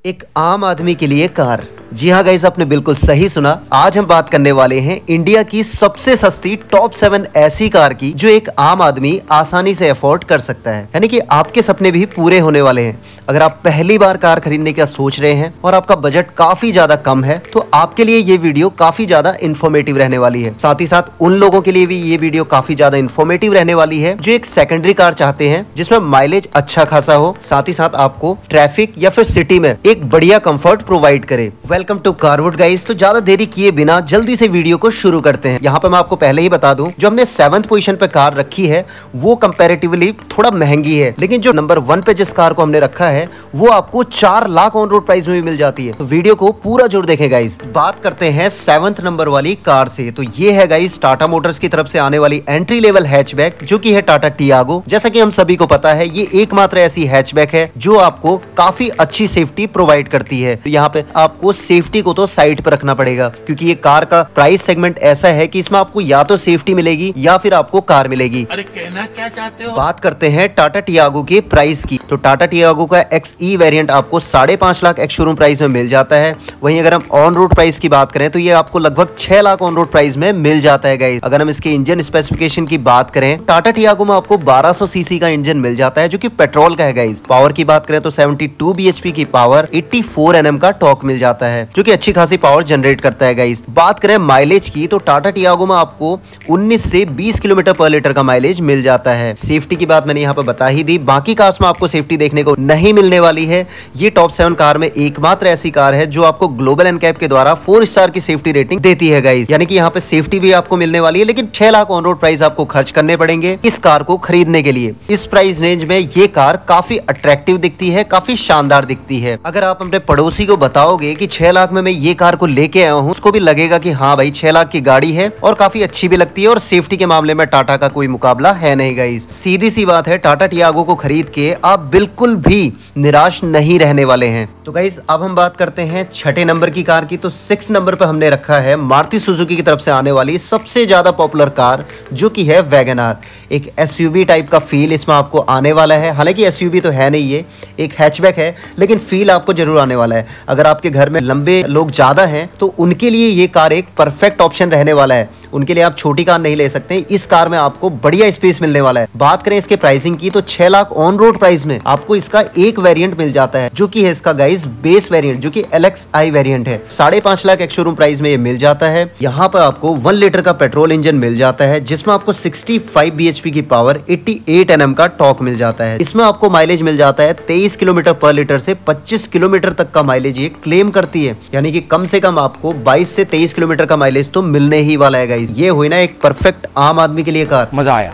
एक आम आदमी के लिए कार। जी हाँ गाइस, आपने बिल्कुल सही सुना। आज हम बात करने वाले हैं इंडिया की सबसे सस्ती टॉप 7 ऐसी कार की जो एक आम आदमी आसानी से अफोर्ड कर सकता है, यानी कि आपके सपने भी पूरे होने वाले हैं। अगर आप पहली बार कार खरीदने का सोच रहे हैं और आपका बजट काफी ज्यादा कम है तो आपके लिए ये वीडियो काफी ज्यादा इन्फॉर्मेटिव रहने वाली है। साथ ही साथ उन लोगों के लिए भी ये वीडियो काफी ज्यादा इन्फॉर्मेटिव रहने वाली है जो एक सेकेंडरी कार चाहते हैं जिसमें माइलेज अच्छा खासा हो, साथ ही साथ आपको ट्रैफिक या फिर सिटी में एक बढ़िया कंफर्ट प्रोवाइड करे। Welcome to Carwood guys. तो ज्यादा देरी किए बिना जल्दी से वीडियो को शुरू करते हैं। यहाँ पे मैं आपको पहले ही बता दूं, जो हमने 7th पोजीशन पे कार रखी है वो कंपैरेटिवली थोड़ा महंगी है, लेकिन जो नंबर 1 पे जिस कार को हमने रखा है वो आपको 4 लाख ऑन रोड प्राइस में भी मिल जाती है। तो वीडियो को पूरा जरूर देखें गाइस। बात करते हैं 7th नंबर वाली कार से। तो ये है गाइस टाटा मोटर्स की तरफ से आने वाली एंट्री लेवल हैचबैक जो की है टाटा टियागो। जैसा कि हम सभी को पता है ये एकमात्र ऐसी हैचबैक है जो आपको काफी अच्छी सेफ्टी प्रोवाइड करती है। तो यहाँ पे आपको सेफ्टी को तो साइड पर रखना पड़ेगा क्योंकि ये कार का प्राइस सेगमेंट ऐसा है कि इसमें आपको या तो सेफ्टी मिलेगी या फिर आपको कार मिलेगी। अरे कहना क्या चाहते हो? बात करते हैं टाटा टियागो के प्राइस की। तो टाटा टियागो का XE वेरिएंट आपको 5.5 लाख एक्स शोरूम प्राइस में मिल जाता है। वहीं अगर हम ऑन रोड प्राइस की बात करें तो ये आपको लगभग 6 लाख ऑन रोड प्राइस में मिल जाता है गाइस। अगर हम इसके इंजन स्पेसिफिकेशन की बात करें, टाटा टियागो में आपको 1200 सीसी का इंजन मिल जाता है जो कि पेट्रोल का है गाइस। पावर की बात करें तो 72 bhp की पावर, 84 Nm का टॉर्क मिल जाता है जो कि अच्छी खासी पावर जनरेट करता है गाइस। बात करें माइलेज की तो टाटा टियागो में आपको 19 से 20 किलोमीटर पर लीटर का माइलेज मिल जाता है। सेफ्टी की बात मैंने यहाँ पे बता ही दी। बाकी कार्स में आपको सेफ्टी देखने को नहीं मिलने वाली है। ये टॉप 7 कार में एकमात्र ऐसी कार है जो आपको ग्लोबल एनकैप के द्वारा 4 स्टार की सेफ्टी रेटिंग देती है गाइस। यानी कि यहाँ पे सेफ्टी भी आपको मिलने वाली है, लेकिन 6 लाख ऑन रोड प्राइस आपको खर्च करने पड़ेंगे इस कार को खरीदने के लिए। इस प्राइस रेंज में ये कार काफी अट्रैक्टिव दिखती है, काफी शानदार दिखती है। अगर आप अपने पड़ोसी को बताओगे कि 6 लाख में मैं ये कार को लेके आया हूँ, उसको भी लगेगा कि हाँ भाई 6 लाख की गाड़ी है और काफी अच्छी भी लगती है और सेफ्टी के मामले में टाटा का कोई मुकाबला है नहीं गाइस। सीधी सी बात है, टाटा टियागो को खरीद के आप बिल्कुल भी निराश नहीं रहने वाले हैं। तो गाइस अब हम बात करते हैं 6ठे नंबर की कार की। तो 6 नंबर पे हमने रखा है मारुति सुजुकी की तरफ से आने वाली सबसे ज्यादा पॉपुलर कार जो की है वैगन आर। एक SUV टाइप का फील इसमें आपको आने वाला है। हालांकि SUV तो है नहीं, ये एक हैचबैक है, लेकिन फील आपको जरूर आने वाला है। अगर आपके घर में लंबे लोग ज्यादा हैं तो उनके लिए ये कार एक परफेक्ट ऑप्शन रहने वाला है। उनके लिए आप छोटी कार नहीं ले सकते, इस कार में आपको बढ़िया स्पेस मिलने वाला है। बात करें इसके प्राइसिंग की तो 6 लाख ऑन रोड प्राइस में आपको इसका एक वेरिएंट मिल जाता है जो कि है इसका गाइस बेस वेरिएंट जो कि LXi वेरिएंट है। 5.5 लाख एक्स शोरूम प्राइस में ये मिल जाता है। यहाँ पर आपको 1 लीटर का पेट्रोल इंजन मिल जाता है जिसमें आपको 65 bhp की पावर, 88 Nm का टॉर्क मिल जाता है। इसमें आपको माइलेज मिल जाता है 23 किलोमीटर पर लीटर से 25 किलोमीटर तक का माइलेज ये क्लेम करती है। यानी कि कम से कम आपको 22 से 23 किलोमीटर का माइलेज तो मिलने ही वाला है गाइस। ये हुई ना एक परफेक्ट आम आदमी के लिए कार। मजा आया।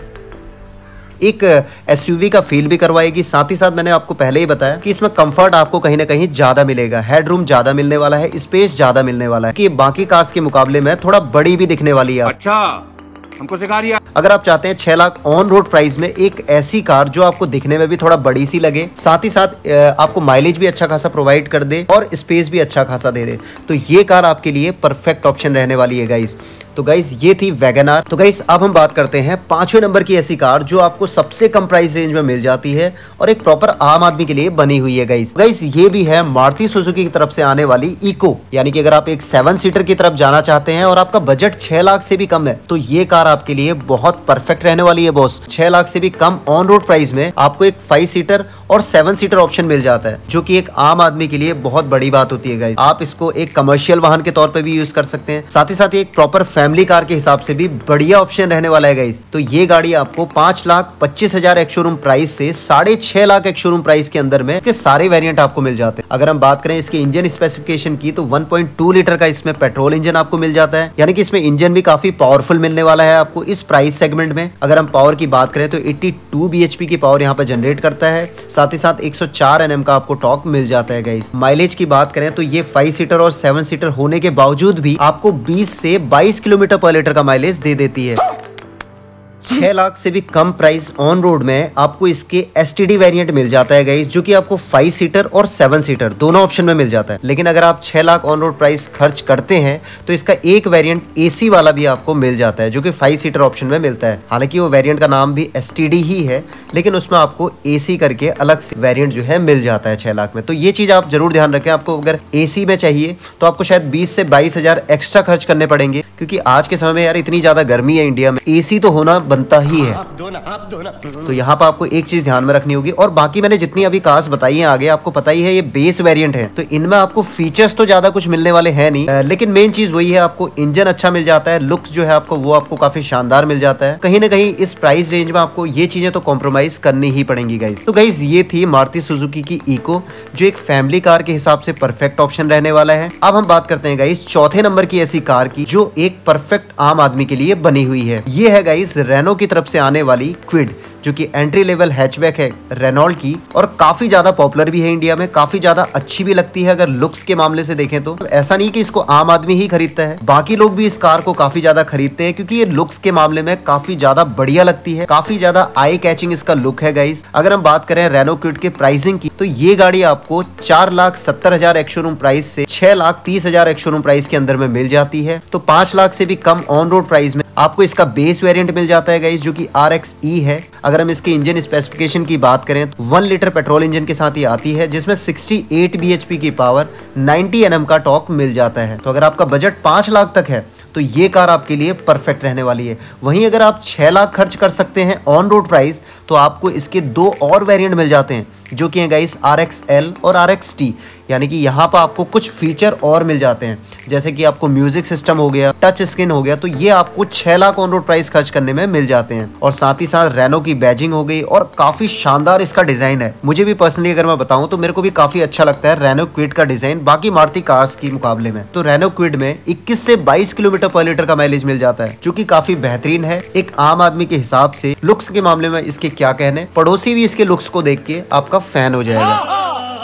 एक SUV का फील भी करवाएगी। साथ ही साथ मैंने आपको पहले ही बताया कि इसमें कंफर्ट आपको कहीं ना कहीं ज्यादा मिलेगा, हेडरूम ज्यादा मिलने वाला है, स्पेस ज्यादा मिलने वाला है कि बाकी कार्स के मुकाबले में थोड़ा बड़ी भी दिखने वाली है। अच्छा, हमको सिखा दिया। अगर आप चाहते हैं 6 लाख ऑन रोड प्राइस में एक ऐसी कार जो आपको दिखने में भी थोड़ा बड़ी सी लगे, साथ ही साथ आपको माइलेज भी अच्छा खासा प्रोवाइड कर दे और स्पेस भी अच्छा खासा दे दे, तो ये कार आपके लिए परफेक्ट ऑप्शन रहने वाली है गाइस। तो गाइस ये थी वैगन आर। तो गाइस अब हम बात करते हैं 5वें नंबर की ऐसी कार जो आपको सबसे कम प्राइस रेंज में मिल जाती है और एक प्रॉपर आम आदमी के लिए बनी हुई है गाइस। गाइस ये भी है मारुति सुजुकी की तरफ से आने वाली इको। यानी कि अगर आप एक 7 सीटर की तरफ जाना चाहते हैं और आपका बजट 6 लाख से भी कम है तो ये कार आपके लिए बहुत परफेक्ट रहने वाली है बॉस। 6 लाख से भी कम ऑन रोड प्राइस में आपको एक 5 सीटर और 7 सीटर ऑप्शन मिल जाता है जो कि एक आम आदमी के लिए बहुत बड़ी बात होती है गाइस। आप इसको एक कमर्शियल वाहन के तौर पे भी यूज कर सकते हैं, साथ ही साथ एक प्रॉपर फैमिली कार के हिसाब से भी बढ़िया ऑप्शन रहने वाला है गाइस। तो ये गाड़ी आपको 5,25,000 एक्स शोरूम प्राइस से 6.5 लाख एक्स शोरूम प्राइस के अंदर में इसके सारे वेरिएंट आपको मिल जाते हैं। अगर हम बात करें इसके इंजन स्पेसिफिकेशन की तो 1.2 लीटर का इसमें पेट्रोल इंजन आपको मिल जाता है। यानी कि इसमें इंजन भी काफी पावरफुल मिलने वाला है आपको इस प्राइस सेगमेंट में। अगर हम पावर की बात करें तो 82 bhp की पावर यहाँ पर जनरेट करता है, साथ ही साथ 104 Nm का आपको टॉर्क मिल जाता है गाइस। माइलेज की बात करें तो ये 5 सीटर और 7 सीटर होने के बावजूद भी आपको 20 से 22 किलोमीटर पर लीटर का माइलेज दे देती है। 6 लाख से भी कम प्राइस ऑन रोड में आपको इसके STD वेरिएंट मिल जाता है गाइस, जो कि आपको 5 सीटर और 7 सीटर दोनों ऑप्शन में मिल जाता है। लेकिन अगर आप 6 लाख ऑन रोड प्राइस खर्च करते हैं तो इसका एक वेरिएंट AC वाला भी आपको मिल जाता है, जो कि 5 सीटर ऑप्शन में मिलता है। हालांकि वो वेरिएंट का नाम भी STD ही है, लेकिन उसमें आपको AC करके अलग से वेरिएंट जो है मिल जाता है 6 लाख में। तो ये चीज आप जरूर ध्यान रखें। आपको अगर AC में चाहिए तो आपको शायद 20 से 22 हजार एक्स्ट्रा खर्च करने पड़ेंगे, क्योंकि आज के समय में यार इतनी ज्यादा गर्मी है इंडिया में, AC तो होना बनता ही है। तो यहाँ पर आपको एक चीज ध्यान में रखनी होगी। और बाकी मैंने जितनी अभी कार्स बताई है आगे, आपको पता ही है ये बेस वेरिएंट है, तो इनमें आपको फीचर्स तो ज्यादा कुछ मिलने वाले हैं नहीं, लेकिन मेन चीज वही है, आपको इंजन अच्छा मिल जाता है, लुक्स जो है आपको वो आपको काफी शानदार मिल जाता है। कहीं ना कहीं इस प्राइस रेंज में आपको ये चीजें तो कॉम्प्रोमाइज करनी ही पड़ेंगी गाइस। तो गाइस ये थी मारुति सुजुकी की इको, जो एक फैमिली कार के हिसाब से परफेक्ट ऑप्शन रहने वाला है। अब हम बात करते हैं गाइस चौथे नंबर की ऐसी कार की जो एक परफेक्ट आम आदमी के लिए बनी हुई है। ये है गाइस रेनो की तरफ से आने वाली क्विड, जो कि एंट्री लेवल हैचबैक है रेनॉल्ट की, और काफी ज्यादा पॉपुलर भी है इंडिया में, काफी ज्यादा अच्छी भी लगती है। अगर लुक्स के मामले से देखें तो ऐसा नहीं कि इसको आम आदमी ही खरीदता है, बाकी लोग भी इस कार को काफी ज्यादा खरीदते हैं, क्योंकि ये लुक्स के मामले में काफी ज्यादा बढ़िया लगती है, काफी ज्यादा आई कैचिंग इसका लुक है गाइस। अगर हम बात करें रेनो क्विड के प्राइसिंग की, तो ये गाड़ी आपको 4,70,000 एक्स शोरूम प्राइस से 6,30,000 एक्स शोरूम प्राइस के अंदर में मिल जाती है। तो 5 लाख से भी कम ऑन रोड प्राइस में आपको इसका बेस वेरिएंट मिल जाता है गाइस, जो कि RXE है। अगर हम इसके इंजन स्पेसिफिकेशन की बात करें तो 1 लीटर पेट्रोल इंजन के साथ ही आती है, जिसमें 68 bhp की पावर, 90 Nm का टॉर्क मिल जाता है। तो अगर आपका बजट 5 लाख तक है तो ये कार आपके लिए परफेक्ट रहने वाली है। वहीं अगर आप 6 लाख खर्च कर सकते हैं ऑन रोड प्राइस, तो आपको इसके 2 और वेरिएंट मिल जाते हैं, जो कि है गाइस RXL और RXT। यानी कि यहाँ पर आपको कुछ फीचर और मिल जाते हैं, जैसे कि आपको म्यूजिक सिस्टम हो गया, टच स्क्रीन हो गया, तो ये आपको 6 लाख ऑन रोड प्राइस खर्च करने में मिल जाते हैं। और साथ ही साथ रेनो की बैजिंग हो गई, और काफी शानदार इसका डिजाइन है। मुझे भी पर्सनली अगर मैं बताऊं तो मेरे को भी काफी अच्छा लगता है रेनो क्विड का डिजाइन बाकी मारुति कार्स की मुकाबले में। तो रेनो क्विड में 21 से 22 किलोमीटर पर लीटर का माइलेज मिल जाता है, जो कि काफी बेहतरीन है एक आम आदमी के हिसाब से। लुक्स के मामले में इसके क्या कहने, पड़ोसी भी इसके लुक्स को देख के आपका फैन हो जाएगा।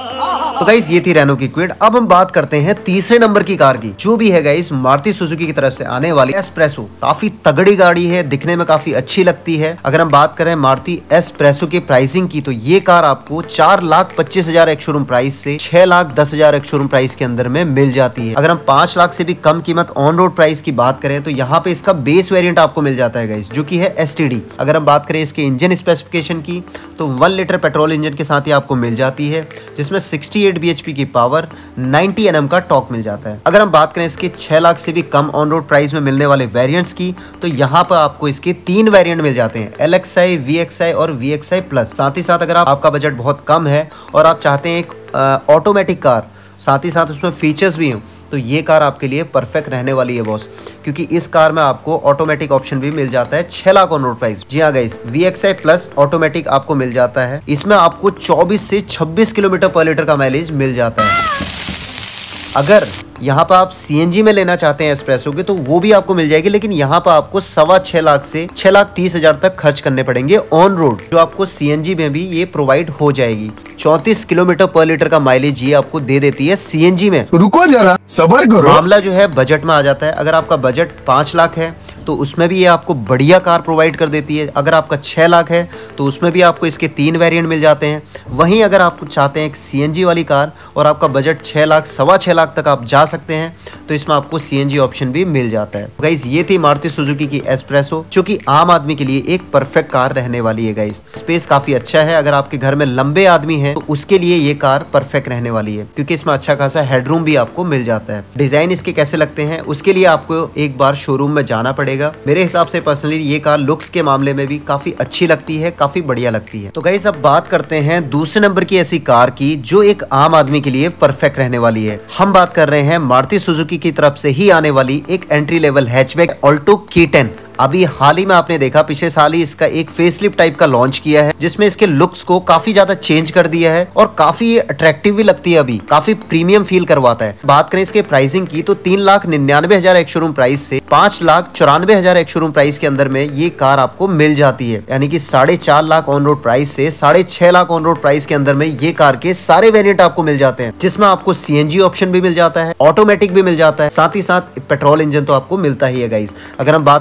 तो गाइस ये थी रेनो की क्विड। अब हम बात करते हैं तीसरे नंबर की कार की, जो भी है गाइस मारुति सुजुकी की तरफ से आने वाली एस्प्रेसो। काफी तगड़ी गाड़ी है, दिखने में काफी अच्छी लगती है। अगर हम बात करें मारुति एस्प्रेसो की प्राइसिंग की, तो ये कार आपको 4,25,000 एक्स शोरूम प्राइस से 6,10,000 एक्स शोरूम प्राइस के अंदर में मिल जाती है। अगर हम 5 लाख से भी कम कीमत ऑन रोड प्राइस की बात करें तो यहाँ पे इसका बेस वेरिएंट आपको मिल जाता है गाइस, जो कि है STD। अगर हम बात करें इसके इंजन स्पेसिफिकेशन की, तो 1 लीटर पेट्रोल इंजन के साथ ही आपको मिल जाती है, जिसमें 68 bhp की पावर, 90 Nm का टॉर्क मिल जाता है। अगर हम बात करें इसके 6 लाख से भी कम ऑन रोड प्राइस में मिलने वाले वेरिएंट्स की, तो यहाँ पर आपको इसके 3 वेरिएंट मिल जाते हैं, LXI, VXI और VXI प्लस। साथ ही साथ अगर आपका बजट बहुत कम है और आप चाहते हैं एक ऑटोमेटिक कार, साथ ही साथ उसमें फीचर्स भी हों, तो ये कार आपके लिए परफेक्ट रहने वाली है बॉस, क्योंकि इस कार में आपको ऑटोमेटिक ऑप्शन भी मिल जाता है 6 लाख ऑन रोड प्राइस। जी हाँ गाइस, VXI प्लस ऑटोमेटिक आपको मिल जाता है। इसमें आपको 24 से 26 किलोमीटर पर लीटर का माइलेज मिल जाता है। अगर यहाँ पर आप CNG में लेना चाहते हैं एस्प्रेसो के, तो वो भी आपको मिल जाएगी, लेकिन यहाँ पर आपको 6.25 लाख से 6,30,000 तक खर्च करने पड़ेंगे ऑन रोड, जो आपको CNG में भी ये प्रोवाइड हो जाएगी। 34 किलोमीटर पर लीटर का माइलेज ये आपको दे देती है CNG में। रुको जरा सब्र करो। मामला जो है बजट में आ जाता है। अगर आपका बजट 5 लाख है तो उसमें भी ये आपको बढ़िया कार प्रोवाइड कर देती है। अगर आपका 6 लाख है तो उसमें भी आपको इसके 3 वेरिएंट मिल जाते हैं। वहीं अगर आप चाहते हैं एक CNG वाली कार और आपका बजट 6 लाख, 6.25 लाख तक आप जा सकते हैं, तो इसमें आपको CNG ऑप्शन भी मिल जाता है। गाइस ये थी मारुति सुजुकी की एस्प्रेसो, जो कि आम आदमी के लिए एक परफेक्ट कार रहने वाली है गाइस। स्पेस काफी अच्छा है, अगर आपके घर में लंबे आदमी हैं तो उसके लिए ये कार परफेक्ट रहने वाली है, क्योंकि इसमें अच्छा खासा हेडरूम भी आपको मिल जाता है। डिजाइन इसके कैसे लगते हैं उसके लिए आपको एक बार शोरूम में जाना पड़ेगा। मेरे हिसाब से पर्सनली ये कार लुक्स के मामले में भी काफी अच्छी लगती है, काफी बढ़िया लगती है। तो गाइस अब बात करते हैं दूसरे नंबर की ऐसी कार की जो एक आम आदमी के लिए परफेक्ट रहने वाली है। हम बात कर रहे हैं मारुति सुजुकी की तरफ से ही आने वाली एक entry level hatchback Alto K10। अभी हाल ही में आपने देखा, पिछले साल ही इसका एक फेसलिफ्ट टाइप का लॉन्च किया है, जिसमें इसके लुक्स को काफी ज्यादा चेंज कर दिया है और काफी अट्रैक्टिव भी लगती है, अभी काफी प्रीमियम फील करवाता है। बात करें इसके प्राइसिंग की, तो 3,99,000 एक शोरूम प्राइस से 5,94,000 एक शोरूम प्राइस के अंदर में ये कार आपको मिल जाती है। यानी कि 4.5 लाख ऑन रोड प्राइस से 6.5 लाख ऑन रोड प्राइस के अंदर में ये कार के सारे वेरिएंट आपको मिल जाते हैं, जिसमें आपको CNG ऑप्शन भी मिल जाता है, ऑटोमेटिक भी मिल जाता है, साथ ही साथ पेट्रोल इंजन तो आपको मिलता ही है गाइस। अगर हम बात करें ऑल्टो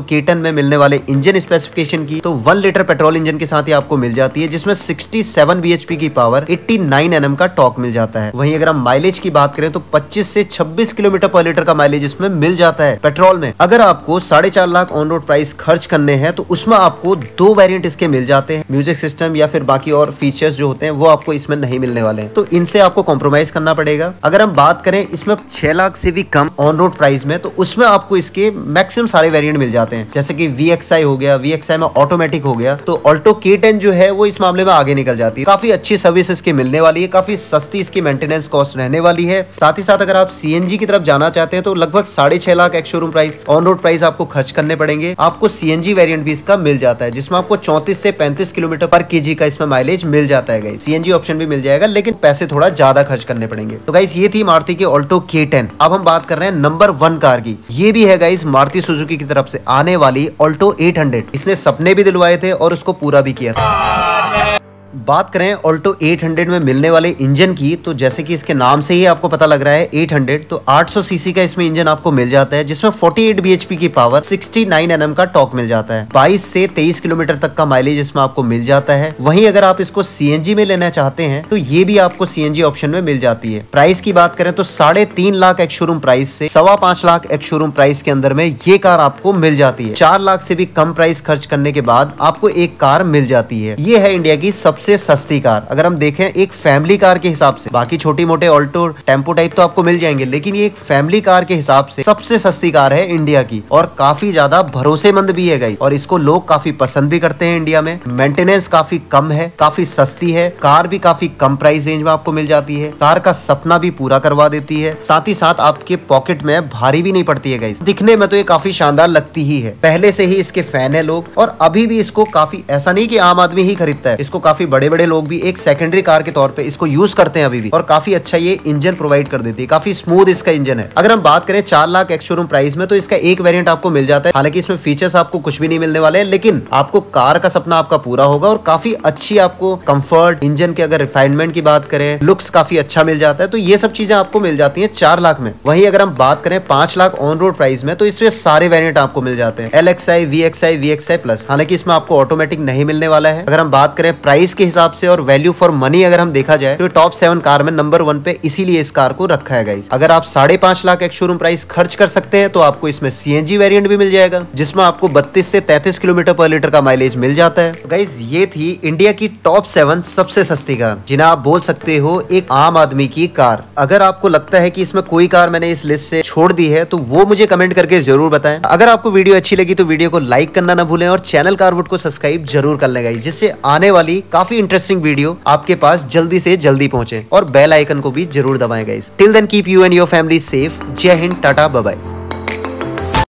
K10 में मिलने वाले इंजन स्पेसिफिकेशन की, तो 1 लीटर पेट्रोल इंजन के साथ ही आपको मिल जाती है, जिसमें 67 bhp की पावर, 89 Nm का टॉर्क मिल जाता है। वहीं अगर हम माइलेज की बात करें तो 25 से 26 किलोमीटर पर लीटर का माइलेज इसमें मिल जाता है पेट्रोल में। अगर आपको 4.5 लाख ऑन रोड प्राइस खर्च करने हैं तो उसमें आपको 2 वेरिएंट इसके मिल जाते हैं। म्यूजिक सिस्टम या फिर बाकी और फीचर्स जो होते हैं वो आपको इसमें नहीं मिलने वाले हैं, तो इनसे आपको कॉम्प्रोमाइज करना पड़ेगा। अगर हम बात करें इसमें 6 लाख से भी कम ऑन रोड प्राइस में, तो उसमें आपको इसके मैक्सिमम सारे वेरिएंट मिल जाते हैं, जैसे कि VXI हो गया, VXI में ऑटोमेटिक हो गया, तो ऑल्टो K10 जो है वो इस मामले में आगे निकल जाती है। काफी अच्छी सर्विस इसकी मिलने वाली है, काफी सस्ती इसकी मेंटेनेंस कॉस्ट रहने वाली है। साथ ही साथ अगर आप CNG की तरफ जाना चाहते हैं तो लगभग 6.5 lakh ex showroom price on road price आपको खर्च करने पड़ेंगे। आपको CNG वेरिएंट भी इसका मिल जाता है, जिसमें आपको 34 से 35 किलोमीटर पर kg का इसमें माइलेज मिल जाता है गाइस। CNG ऑप्शन भी मिल जाएगा, लेकिन पैसे थोड़ा ज्यादा खर्च करने पड़ेंगे। तो गाइस ये थी मारुति की ऑल्टो K10। अब हम बात कर रहे हैं नंबर 1 कार की। ये भी है गाइस मारुति सुजुकी की तरफ से आने वाली ऑल्टो 800। इसने सपने भी दिलवाए थे और उसको पूरा भी किया था। बात करें ऑल्टो 800 में मिलने वाले इंजन की, तो जैसे कि इसके नाम से ही आपको पता लग रहा है 800, तो 800 सीसी का इसमें इंजन आपको मिल जाता है, जिसमें 48 bhp की पावर, 69 Nm का टॉर्क मिल जाता है। 22 से 23 किलोमीटर तक का माइलेज इसमें आपको मिल जाता है। वहीं अगर आप इसको CNG में लेना चाहते हैं तो ये भी आपको CNG ऑप्शन में मिल जाती है। प्राइस की बात करें तो 3.5 लाख एक्स शोरूम प्राइस से 5.25 लाख एक्स शोरूम प्राइस के अंदर में ये कार आपको मिल जाती है। 4 लाख से भी कम प्राइस खर्च करने के बाद आपको एक कार मिल जाती है। ये है इंडिया की सबसे सस्ती कार। अगर हम देखें एक फैमिली कार के हिसाब से, बाकी छोटी मोटे ऑल्टो टेम्पो टाइप तो आपको मिल जाएंगे, लेकिन ये एक फैमिली कार के हिसाब से सबसे सस्ती कार है इंडिया की, और काफी ज्यादा भरोसेमंद भी है गाइस, और इसको लोग काफी पसंद भी करते हैं इंडिया में। मेंटेनेंस काफी कम है, काफी सस्ती है, कार भी काफी कम प्राइस रेंज में आपको मिल जाती है, कार का सपना भी पूरा करवा देती है, साथ ही साथ आपके पॉकेट में भारी भी नहीं पड़ती है गाइस। दिखने में तो ये काफी शानदार लगती ही है, पहले से ही इसके फैन है लोग, और अभी भी इसको काफी, ऐसा नहीं कि आम आदमी ही खरीदता है, इसको काफी बड़े बड़े लोग भी एक सेकेंडरी कार के तौर पे इसको यूज करते हैं अभी भी, और काफी अच्छा ये इंजन प्रोवाइड कर देती है, काफी स्मूथ इसका इंजन है। अगर हम बात करें 4 लाख एक्स शोरूम प्राइस में, तो इसका एक वेरिएंट आपको मिल जाता है। हालांकि इसमें फीचर्स आपको कुछ भी नहीं मिलने वाले हैं, लेकिन आपको कार का सपना आपका पूरा होगा, और काफी अच्छी आपको कंफर्ट, इंजन के अगर रिफाइनमेंट की बात करें, लुक्स काफी अच्छा मिल जाता है, तो ये सब चीजें आपको मिल जाती है 4 लाख में। वहीं अगर हम बात करें 5 लाख ऑन रोड प्राइस में, तो इसमें सारे वेरिएंट आपको मिल जाते हैं, LXI, VXI, VXI प्लस। हालांकि इसमें आपको ऑटोमेटिक नहीं मिलने वाला है। अगर हम बात करें प्राइस के हिसाब से और वैल्यू फॉर मनी अगर हम देखा जाए, तो टॉप 7 कार में नंबर 1 पे इसीलिए इस कार को रखा है गाइस। अगर आप 5.5 लाख एक शोरूम प्राइस खर्च कर सकते हैं, तो आपको इसमें CNG वेरिएंट भी मिल जाएगा, जिसमें आपको 32 से 33 किलोमीटर पर लीटर का माइलेज मिल जाता है। गाइस ये थी इंडिया की टॉप 7 सबसे सस्ती कार, जिन्हें आप बोल सकते हो एक आम आदमी की कार। अगर आपको लगता है कि इसमें कोई कार मैंने इस लिस्ट से छोड़ दी है, तो वो मुझे कमेंट करके जरूर बताएं। अगर आपको वीडियो अच्छी लगी तो वीडियो को लाइक करना ना भूलें, और चैनल कारवुड को सब्सक्राइब जरूर कर लें गाइस, जिससे आने वाली काफी इंटरेस्टिंग वीडियो आपके पास जल्दी से जल्दी पहुंचे, और बेल आइकन को भी जरूर दबाएं guys. Till then keep you and your family safe. जय हिंद, टाटा, बाय बाय।